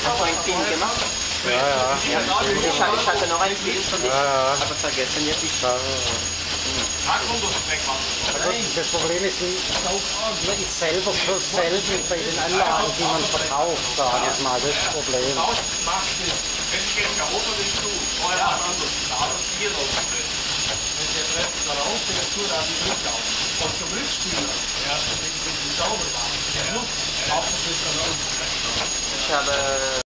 Hast du einen Film gemacht? Ja, ja. Ich hatte noch einen Film von dir, Ja, ja. aber vergessen jetzt. Das Problem ist, man ist selber so selten bei den Anlagen, die man verkauft, sage ich mal, das Problem. Und zum Rückspüler, ja, wenn die sauber machen, ja, macht man das dann auch. Ich habe